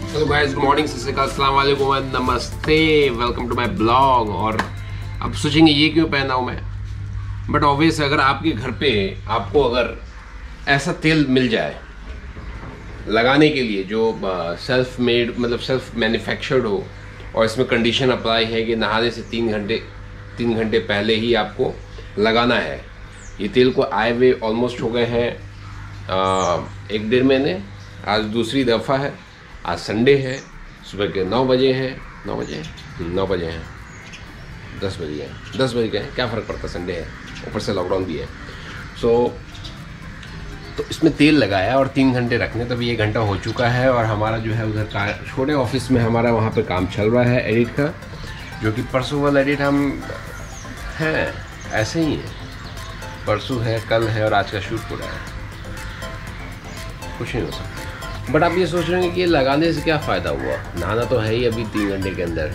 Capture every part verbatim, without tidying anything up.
Hello guys, good morning, सत श्री अकाल, अस्सलाम वालेकुम, नमस्ते, वेलकम टू माय ब्लॉग। और अब सोचेंगे ये क्यों पहना हूँ मैं, बट ऑब्वियस अगर आपके घर पे आपको अगर ऐसा तेल मिल जाए लगाने के लिए जो सेल्फ मेड मतलब सेल्फ मैन्युफैक्चर्ड हो और इसमें कंडीशन अप्लाई है कि नहाने से तीन घंटे तीन घंटे पहले ही आपको लगाना है। ये तेल को आए हुए ऑलमोस्ट हो गए हैं एक डेढ़ महीने। आज दूसरी दफ़ा है। आज संडे है, सुबह के नौ बजे हैं नौ बजे हैं नौ बजे हैं दस बजे हैं दस बजे गए, क्या फ़र्क पड़ता, संडे है, ऊपर से लॉकडाउन भी है। सो तो इसमें तेल लगाया और तीन घंटे रखने, तभी एक घंटा हो चुका है। और हमारा जो है उधर का छोटे ऑफिस में हमारा वहाँ पे काम चल रहा है एडिट का, जो कि परसों वाला एडिट हम हैं ऐसे ही है, परसों है, कल है और आज का शूट हो रहा है। कुछ नहीं हो सकता। बट आप ये सोच रहे हैं कि ये लगाने से क्या फ़ायदा हुआ, नहाना तो है ही अभी तीन घंटे के अंदर।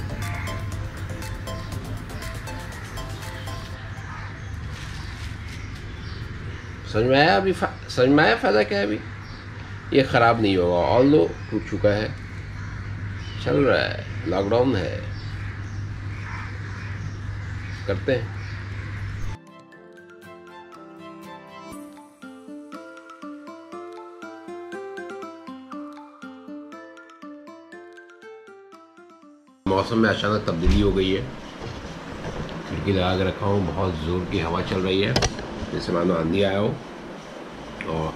समझ में आया? अभी समझ में आया फ़ायदा क्या है? अभी ये ख़राब नहीं होगा, ऑल दो टूट चुका है, चल रहा है, लॉकडाउन है, करते हैं। मौसम में अचानक तब्दीली हो गई है। खिड़की लगा के रखा हूँ, बहुत ज़ोर की हवा चल रही है, जैसे मानो आंधी आया हो। और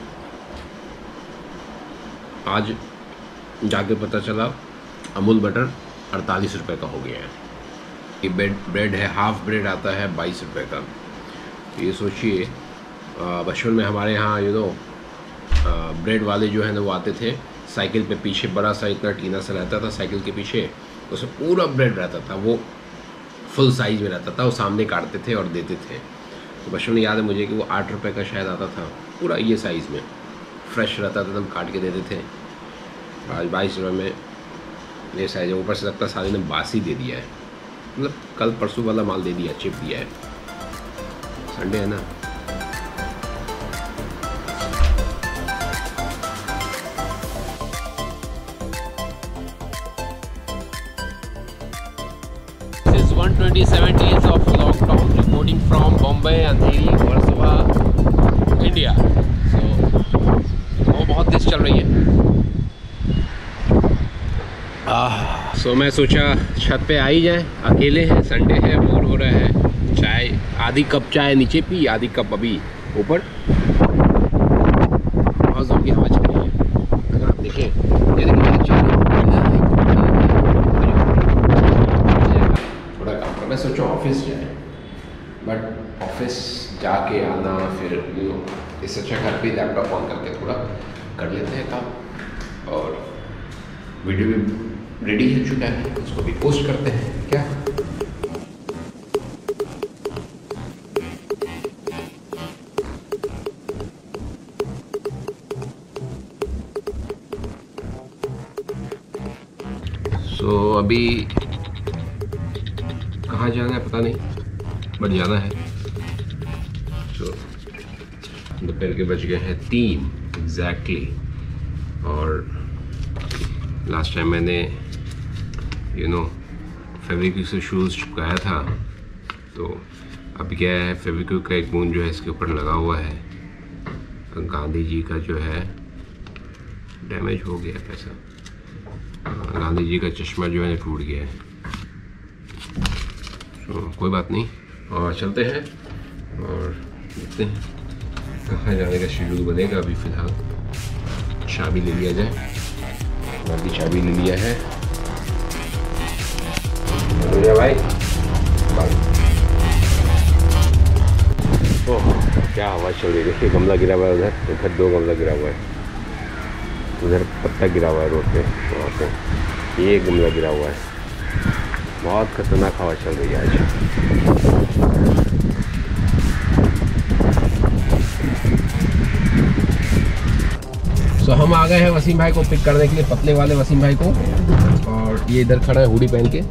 आज जाके पता चला अमूल बटर अड़तालीस रुपये का हो गया है। ये ब्रेड ब्रेड है, हाफ ब्रेड आता है बाईस रुपये का। ये सोचिए, बचपन में हमारे यहाँ यू नो ब्रेड वाले जो है ना वो आते थे साइकिल पे, पीछे बड़ा सा इतना टीना सा रहता था साइकिल के पीछे, उसमें पूरा ब्रेड रहता था, वो फुल साइज में रहता था, वो सामने काटते थे और देते थे। तो बचपन में याद है मुझे कि वो आठ रुपए का शायद आता था, पूरा ये साइज़ में फ्रेश रहता था, तब काट के देते थे। आज बाईस रुपये में ये साइज़ है, ऊपर से लगता सारे ने बासी दे दिया है, मतलब कल परसों वाला माल दे दिया, चिप दिया है। संडे है ना। one twenty-seven days of lockdown, reporting from Bombay, Andheri, Warsaw, India. So वो बहुत तेज चल रही है। आह सो so, मैं सोचा छत पे आ ही जाए, अकेले हैं, संडे है, बोर हो रहा है। चाय, आधी कप चाय नीचे पी, आधी कप अभी ऊपर। बहुत जोर की हवा चल रही है। अगर आप देखें, ये देखिए चाय मैं सोचा ऑफिस जाए, बट ऑफिस जाके आना फिर यू नो इससे अच्छा घर पे लैपटॉप ऑन करके थोड़ा कर लेते हैं काम। और वीडियो भी रेडी हो चुका है, उसको भी पोस्ट करते हैं क्या। सो so, अभी कहाँ जाना है पता नहीं, बट जाना है। तो दोपहर के बज गए हैं तीन एग्जैक्टली। और लास्ट टाइम मैंने यू नो फेविक्विक से शूज़ चिपकाया था, तो अभी क्या है, फेविक्विक का एक बूंद जो है इसके ऊपर लगा हुआ है। गांधी जी का जो है डैमेज हो गया, कैसा, गांधी जी का चश्मा जो है टूट गया है। तो कोई बात नहीं, और चलते हैं और देखते हैं कहाँ जाने का शेड्यूल बनेगा। अभी फ़िलहाल चाबी ले लिया जाए, मैं भी चाबी ले लिया है। भाई बाय। ओह क्या हवा चल रही है, देखिए गमला गिरा हुआ है उधर, इधर दो गमला गिरा हुआ है, उधर पत्ता गिरा हुआ है रोड पे, वहाँ पे ये गमला गिरा हुआ है। बहुत खतरनाक हवा चल रही है आज। सो so, हम आ गए हैं वसीम भाई को पिक करने के लिए, पतले वाले वसीम भाई को। और ये इधर खड़ा है हुडी पहन के,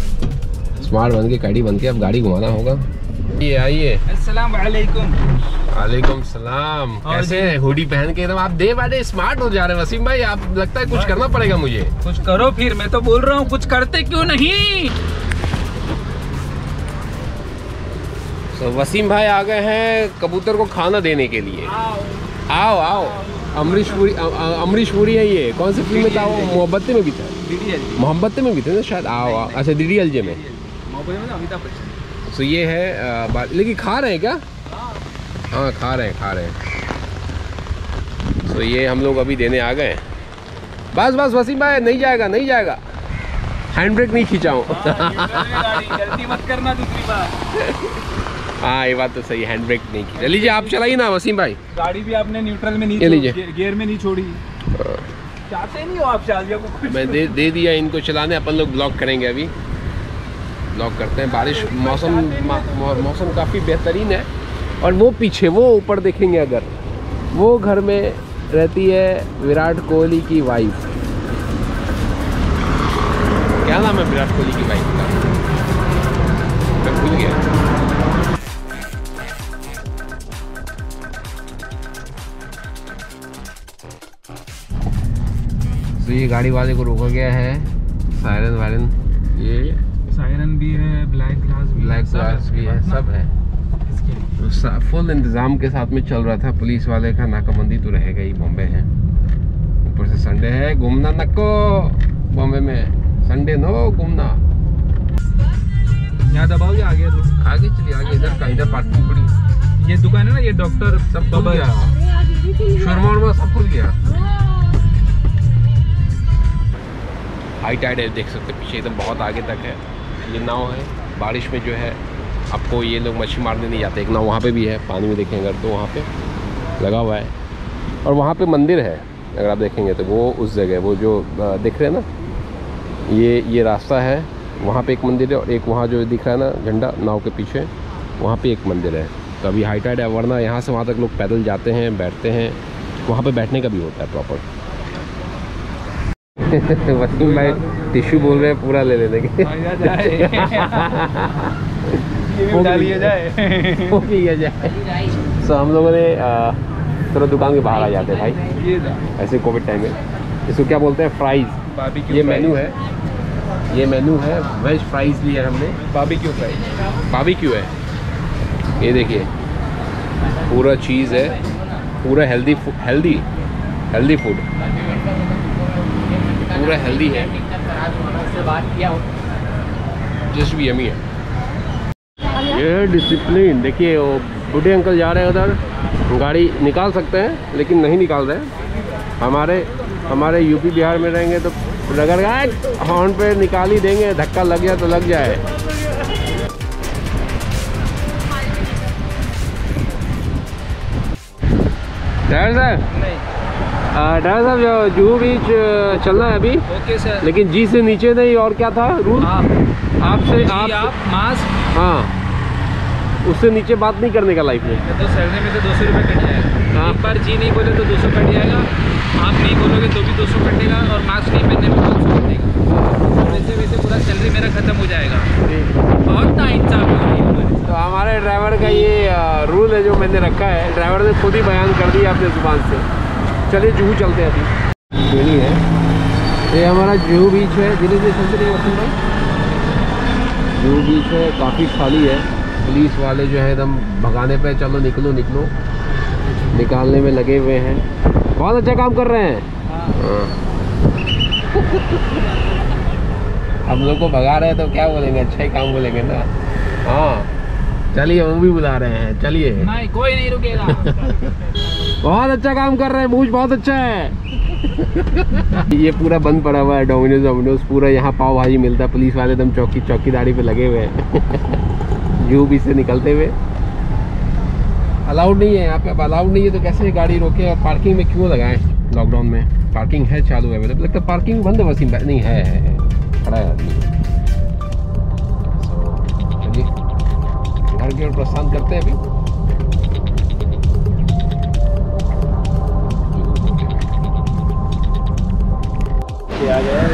स्मार्ट बन के, कैडी बन के। अब गाड़ी घुमाना होगा। ये आइए। अस्सलाम वालेकुम। वालेकुम सलाम। कैसे हैं? हुडी पहन के एकदम आप डे बाय डे स्मार्ट हो जा रहे हैं वसीम भाई। आप लगता है कुछ करना पड़ेगा मुझे। कुछ करो फिर, मैं तो बोल रहा हूँ कुछ करते क्यों नहीं। तो वसीम भाई आ गए हैं कबूतर को खाना देने के लिए। आओ आओ। अमरीश पुरी, अमरीश पुरी है ये। कौन सी फिल्म में था वो? मोहब्बतें में भी था। मोहब्बतें में भी थे ना शायद। आओ आओ। अच्छा डी डी एल जे में। अमिताभ बच्चन। तो ये है, लेकिन खा रहे हैं क्या? हाँ खा रहे हैं खा रहे हैं। तो ये हम लोग अभी देने आ गए। बस बस वसीम भाई नहीं जाएगा नहीं जाएगा। हैंड ब्रेक नहीं खींचाऊँ। गलती मत करना दूसरी बार। हाँ ये बात तो सही, हैंड ब्रेक नहीं खींचा। लीजिए आप चलाइए ना वसीम भाई। गाड़ी भी आपने न्यूट्रल में नहीं, गे, गियर में नहीं छोड़ी। चाहते नहीं हो आप शादिया को? मैं दे दे दिया इनको चलाने। अपन लोग ब्लॉग करेंगे अभी। ब्लॉग करते हैं। बारिश मौसम मौसम काफ़ी बेहतरीन है। और वो पीछे वो ऊपर देखेंगे अगर, वो घर में रहती है विराट कोहली की वाइफ। क्या नाम है विराट कोहली की वाइफ का? मैं भूल गया। तो ये गाड़ी वाले को रोका गया है। सायरन वायरन, ये सायरन भी है, ब्लैक ग्लास भी, ब्लैक ग्लास भी है, सब है। तो फुल इंतजाम के साथ में चल रहा था। पुलिस वाले का नाकाबंदी तो रहेगा ही, बॉम्बे है। ऊपर से संडे है, घूमना नको बॉम्बे में। संडे नो घूमना। यहाँ दबाओ या आगे? आगे चलिए आगे। इधर का इधर पार्किंग पड़ी। ये दुकान है ना, ये डॉक्टर सब खुल गया। शर्मा उर्मा सब खुल गया। हाई टाइड है, देख सकते पीछे एकदम बहुत आगे तक है। ये नाव है। बारिश में जो है आपको ये लोग मछली मारने नहीं जाते। एक नाव वहाँ पे भी है, पानी में देखेंगे अगर तो वहाँ पे लगा हुआ है। और वहाँ पे मंदिर है अगर आप देखेंगे तो, वो उस जगह वो जो दिख रहे हैं ना, ये ये रास्ता है। वहाँ पे एक मंदिर है और एक वहाँ जो दिख रहा है ना झंडा नाव के पीछे, वहाँ पे एक मंदिर है। तो अभी हाई टाइड है, वरना यहाँ से वहाँ तक लोग पैदल जाते हैं, बैठते हैं। वहाँ पे बैठने का भी होता है प्रॉपर। वसीम भाई टिश्यू बोल रहे हैं, पूरा ले लेने के। डालिए जाए वो पिया जाए। सो हम लोगों ने थोड़ा दुकान के बाहर आ जाते हैं भाई, ऐसे कोविड टाइम में। इसको क्या बोलते हैं? फ्राइज। ये मेनू है, ये मेनू है। वेज फ्राइज लिया हमने। Barbecue fries. बारबेक्यू है। ये देखिए पूरा चीज़ है, पूरा हेल्दी हेल्दी हेल्दी फूड, पूरा हेल्दी है। जस्ट भी यमी है। ये डिसिप्लिन देखिए। वो बूढ़े अंकल जा रहे हैं उधर। गाड़ी निकाल सकते हैं लेकिन नहीं निकाल रहे। हमारे हमारे यूपी बिहार में रहेंगे तो रगड़ गए हॉर्न पे निकाल ही देंगे। धक्का लग जाए तो लग जाए। ड्राइवर साहब, ड्राइवर साहब जो जुहू बीच चलना है अभी। Okay sir. लेकिन जी से नीचे नहीं। और क्या था रूल? आप आपसे आप, आप मास्क। हाँ, उससे नीचे बात नहीं करने का लाइफ में। तो सैलरी में तो दो सौ रुपये कट जाएगा। हाँ। एक बार जी नहीं बोले तो दो सौ कट जाएगा। आप नहीं बोलोगे तो भी दो सौ कटेगा। और मास्क नहीं पहनने में पाँच सौ कटेगा। वैसे वैसे पूरा सैलरी मेरा खत्म हो जाएगा। बहुत नाइंसाफ हो रही है हमारी। तो हमारे ड्राइवर का ये रूल है जो मैंने रखा है। ड्राइवर ने खुद ही बयान कर दिया अपने जुबान से। चलिए जुहू चलते हैं अभी। यही है, ये हमारा जुहू बीच है। धीरे धीरे चलते रहिए वसीम भाई। जुहू बीच है, काफ़ी खाली है। पुलिस वाले जो है एकदम भगाने पे, चलो निकलो निकलो, निकालने में लगे हुए हैं। बहुत अच्छा काम कर रहे हैं। हाँ। हम लोग को भगा रहे हैं तो क्या बोलेंगे? अच्छा ही काम बोलेंगे ना। हाँ चलिए, हम भी बुला रहे हैं। चलिए। नहीं, कोई नहीं रुकेगा। बहुत अच्छा काम कर रहे हैं। मूछ बहुत अच्छा है। ये पूरा बंद पड़ा हुआ है डोमिनोज डोमिनोज पूरा। यहाँ पाव भाजी मिलता है। पुलिस वाले एकदम चौकी चौकीदारी पे लगे हुए हैं। जू बीच से निकलते हुए। अलाउड नहीं है यहाँ पे। अब अलाउड नहीं है तो कैसे गाड़ी रोके? और पार्किंग में क्यों लगाएं? लॉकडाउन में पार्किंग है चालू है। मतलब लगता है पार्किंग बंद है वसीम भाई। नहीं है, है खड़ा है आदमी। चलिए घर की ओर प्रस्थान करते हैं अभी। आ गया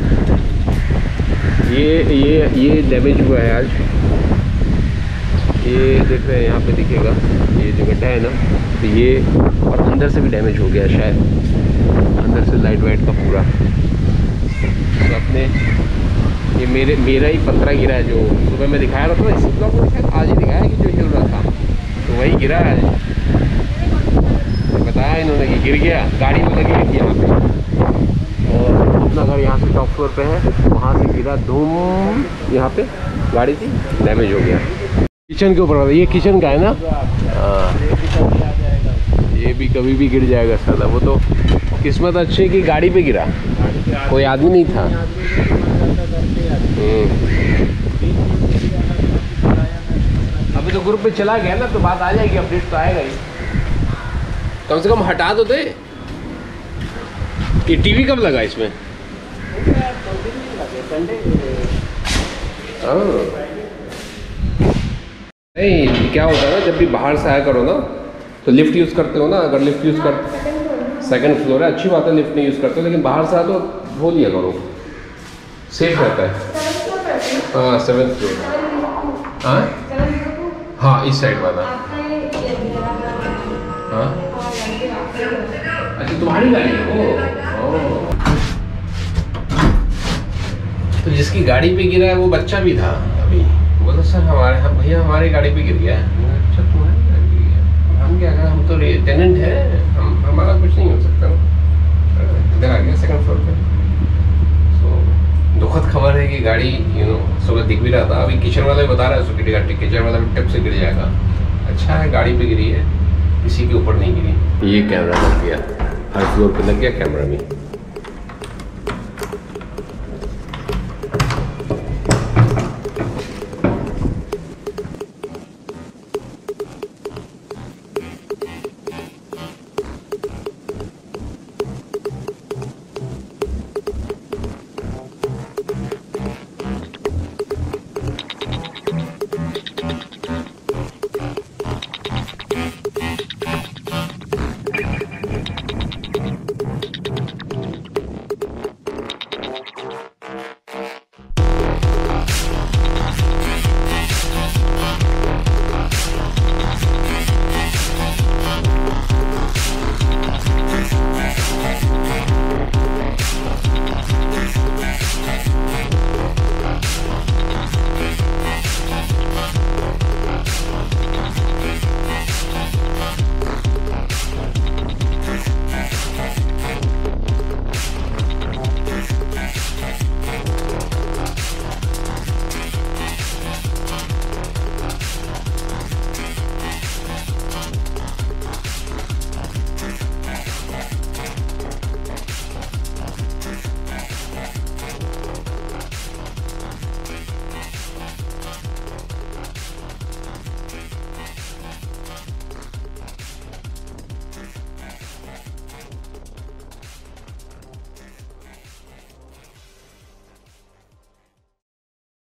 ये ये ये डैमेज हुआ है आज। ये देख रहे हैं यहाँ पे दिखेगा, ये जो गड्ढा है ना, तो ये और अंदर से भी डैमेज हो गया शायद, अंदर से लाइट वाइट का पूरा। तो अपने ये मेरे मेरा ही पत्थरा गिरा है, जो सुबह मैं दिखाया रहा था ना, इस ब्लॉग में शायद आज ही दिखाया कि जो हिल रहा था, तो वही गिरा है। तो बताया इन्होंने कि गिर गया, गाड़ी में लगी हुई थी यहाँ पे, और अपना घर यहाँ से टॉप फ्लोर पे है, वहाँ से गिरा धूम, यहाँ पे गाड़ी थी, डैमेज हो गया। किचन के ऊपर, ये किचन का है ना, हाँ, ये भी कभी भी गिर जाएगा साला। वो तो किस्मत अच्छी है कि गाड़ी पे गिरा, कोई आदमी नहीं था। अभी तो ग्रुप पे चला गया ना, तो बात आ जाएगी, अपडेट तो आएगा ही। कम से कम हटा दो दे। ये टीवी कब लगा इसमें? नहीं, क्या होता है ना, जब भी बाहर से आया करो ना, तो लिफ्ट यूज़ करते हो ना, अगर लिफ्ट यूज़ कर, सेकंड फ्लोर है, अच्छी बात है, लिफ्ट नहीं यूज़ करते हो, लेकिन बाहर से आया तो धो लिया करो, सेफ रहता है। हाँ, सेवन फ्लोर। हाँ हाँ, इस साइड वाला। हाँ, अच्छा तुम्हारी गाड़ी है वो। तो जिसकी गाड़ी पे गिरा है वो बच्चा भी था अभी, बोला सर हमारे, हम भैया हमारी गाड़ी पे गिर गया। अच्छा तुम्हारी गाड़ी पे गिर गया, हम क्या करें, हम तो टेनेंट है, हम हमारा कुछ नहीं हो सकता। इधर आ गया सेकंड फ्लोर पे। सो दुखद खबर है कि गाड़ी यू नो सुबह दिख भी रहा था, अभी किचन वाला भी बता रहा है उसकी गाड़ी, किचन वाला भी टिप से गिर जाएगा। अच्छा है गाड़ी पे गिरी है, किसी के ऊपर नहीं गिरी। ये कैमरा लग गया, हर फ्लोर पे लग गया कैमरा में।